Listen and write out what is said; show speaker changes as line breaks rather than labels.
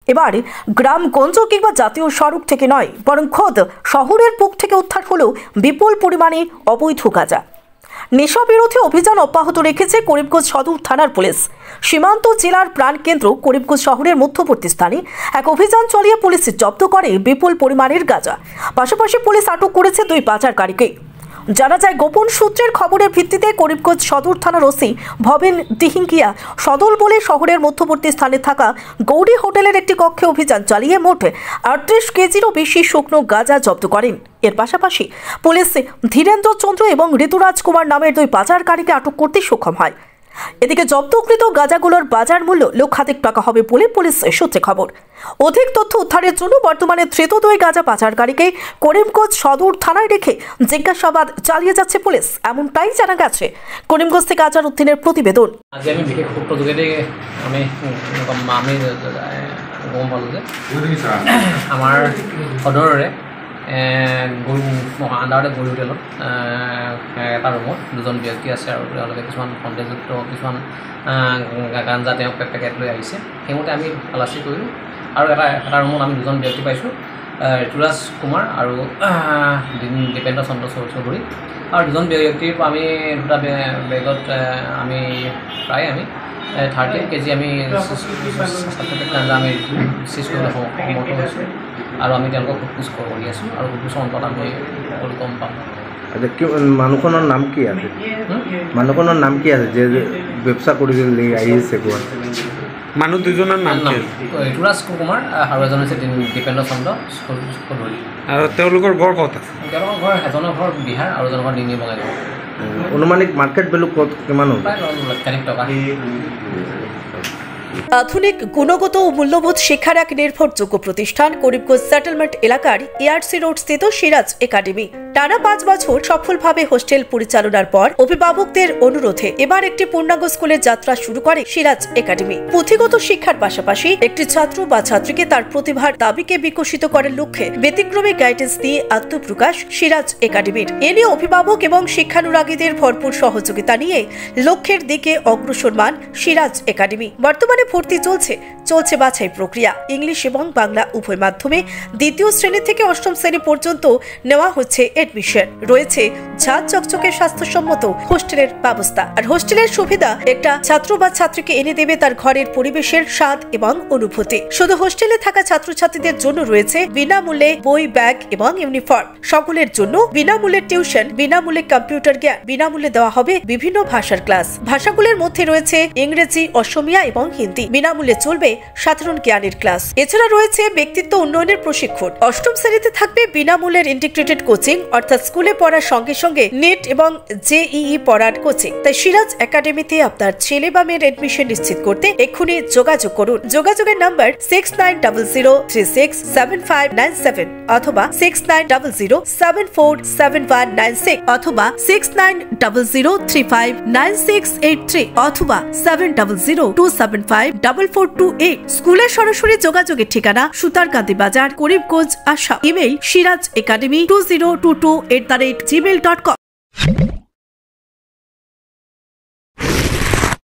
এবার গ্রামগঞ্জ কিংবা জাতীয় সড়ক থেকে নয়, বরং খোদ শহরের বুক থেকে উদ্ধার হলো বিপুল পরিমাণে অবৈধ গাঁজা। নেশা বিরোধী অভিযান অব্যাহত রেখেছে করিমগঞ্জ সদর থানার পুলিশ। সীমান্ত জেলার প্রাণকেন্দ্র করিমগঞ্জ শহরের মধ্যবর্তী স্থানে এক অভিযান চালিয়ে পুলিশ জব্দ করে বিপুল পরিমাণের গাঁজা। পাশাপাশি পুলিশ আটক করেছে 2 পাচারকারীকে। জানা যায়, গোপন সূত্রের খবরের ভিত্তিতে করিমগঞ্জ সদর থানার ওসি ভবেন দিহিঙ্গিয়া সদল বলে শহরের মধ্যবর্তী স্থানে থাকা গৌরী হোটেলের একটি কক্ষে অভিযান চালিয়ে মোট 38 কেজিরও বেশি শুকনো গাঁজা জব্দ করেন। এর পাশাপাশি পুলিশ ধীরেন্দ্র চন্দ্র এবং ঋতুরাজ কুমার নামের 2 পাচারকারীকে আটক করতে সক্ষম হয়। এদিকে জব্দকৃত গাঁজাগুলোর বাজার মূল্য লক্ষাধিক টাকা হবে বলে পুলিশ সূত্রে খবর। অধিক তথ্য উদ্ধারের জন্য বর্তমানে ধৃত 2 গাঁজা পাচারকারীকে করিমগঞ্জ সদর থানায় রেখে জিজ্ঞাসাবাদ চালিয়ে যাচ্ছে পুলিশ, এমনটাই জানা গেছে। করিমগঞ্জ থেকে আজার উদ্দিনের প্রতিবেদন।
আজ আমি বিশেষ সূত্র যোগে আমি গম পালো যে আমাৰ সদৰৰে আণ্ডাৰতে গৌৰী হোটেলত এটা ৰুমত 2জন ব্যক্তি আছে আৰু তেওঁলোকে কিছুমান সন্দেহযুক্ত কিছুমান গাঞ্জা তেওঁ পেকেট লৈ আহিছে। সেইমতে আমি তালাচী কৰিলোঁ আৰু এটা ৰুমত আমি 2জন ব্যক্তি পাইছোঁ, ঋতুৰাজ কুমাৰ আৰু দীপেন্দ্ৰ চন্দ্ৰ চৌধুৰী। আৰু 2জন ব্যক্তিৰ আমি 2টা বেগত আমি প্ৰায় 13 কেজি আমি গাঞ্জা আমি চিজ কৰিবলৈ সমৰ্থ হৈছোঁ আৰু আমি তেওঁলোকক সোধপোছ কৰি আছোঁ আৰু সোধপোছৰ অন্তত আমি সকলো গম পাম।
মানুহখনৰ নাম কি আছে? মানুহখনৰ নাম কি আছে যে ব্যৱস্থা কৰি আহিছে? মানুহ 2জনৰ নাম
ঋতুৰাজ কুমাৰ আৰু এজন হৈছে দীপেন্দ্ৰ চন্দ্ৰ চৌধুৰী।
আৰু তেওঁলোকৰ ঘৰ ক'ত আছে?
তেওঁলোকৰ ঘৰ এজনৰ ঘৰ বিহাৰ আৰু এজনৰ ঘৰ ডিঙি বঙাইগাঁও।
অনুমানিক মাৰ্কেট ভ্যালু কত কিমান হ'ব?
প্ৰায় লক্ষাধিক টকা।
আধুনিক গুণগত ও মূল্যবোধ শিক্ষার এক নির্ভরযোগ্য প্রতিষ্ঠান করিমগঞ্জ সেটেলমেন্ট এলাকার এআরসি রোড স্থিত সিরাজ একাডেমি টানা 5 বছর সফলভাবে হোস্টেল পরিচালনার পর অভিভাবকদের অনুরোধে এবার একটি পূর্ণাঙ্গ স্কুলের যাত্রা শুরু করে সিরাজ একাডেমি। পুঁথিগত শিক্ষার পাশাপাশি একটি ছাত্র বা ছাত্রীকে তার প্রতিভার দাবিকে বিকশিত করার লক্ষ্যে ব্যতিক্রমী গাইডেন্স দিয়ে আত্মপ্রকাশ সিরাজ একাডেমির। এ নিয়ে অভিভাবক এবং শিক্ষানুরাগীদের ভরপুর সহযোগিতা নিয়ে লক্ষ্যের দিকে অগ্রসরমান সিরাজ একাডেমি। বর্তমানে ভর্তি চলছে বাছাই প্রক্রিয়া। ইংলিশ এবং বাংলা উভয় মাধ্যমে 2য় শ্রেণী থেকে 8ম শ্রেণী পর্যন্ত নেওয়া হচ্ছে এডমিশন। রয়েছে ঝাঁ চকচকে স্বাস্থ্যসম্মত হোস্টেলের ব্যবস্থা। আর হোস্টেলের সুবিধা একটা ছাত্র বা ছাত্রীকে এনে দেবে তার ঘরের পরিবেশের স্বাদ এবং অনুভূতি। শুধু হোস্টেলে থাকা ছাত্রছাত্রীদের জন্য রয়েছে বিনামূল্যে বই, ব্যাগ এবং ইউনিফর্ম। সকলের জন্য বিনামূল্যে টিউশন, বিনামূল্যে কম্পিউটার জ্ঞান, বিনামূল্যে দেওয়া হবে বিভিন্ন ভাষার ক্লাস। ভাষাগুলোর মধ্যে রয়েছে ইংরেজি, অসমিয়া এবং হিন্দি। বিনামূল্যে চলবে সাধারণ জ্ঞানের ক্লাস। এছাড়া রয়েছে ব্যক্তিত্ব উন্নয়নের প্রশিক্ষণ। 8ম শ্রেণীতে থাকবে বিনামূল্যের ইন্টিগ্রেটেড কোচিং, অর্থাৎ স্কুলে পড়ার সঙ্গে সঙ্গে নেট এবং জেইই পড়ার কোচিং। তাই সিরাজ একাডেমিতে আপনার ছেলে বা মেয়ের এডমিশন নিশ্চিত করতে এক্ষুনি যোগাযোগ করুন। যোগাযোগের নাম্বার 6900367597 অথবা 6900747196 অথবা 6900359683 অথবা 7002754428। স্কুলের সরাসরি যোগাযোগের ঠিকানা সুতারকান্দি বাজার, Karimganj, Assam. Email Siraj Academy 2022@gmail.com।